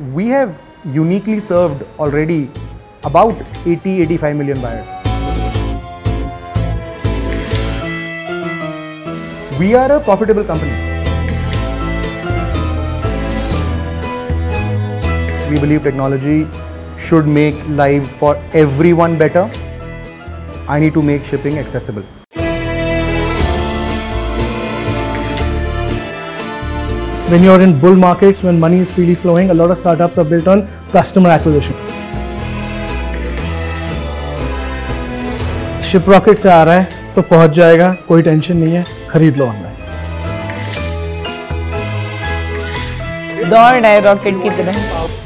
we have uniquely served already about 80-85 million buyers. We are a profitable company. We believe technology should make lives for everyone better. I need to make shipping accessible. When you're in bull markets, when money is freely flowing, a lot of startups are built on customer acquisition. Shiprocket से आ रहा है तो पहुंच जाएगा, कोई tension नहीं है, खरीद लो ऑनलाइन। दौड़ रहा है रॉकेट की तरह।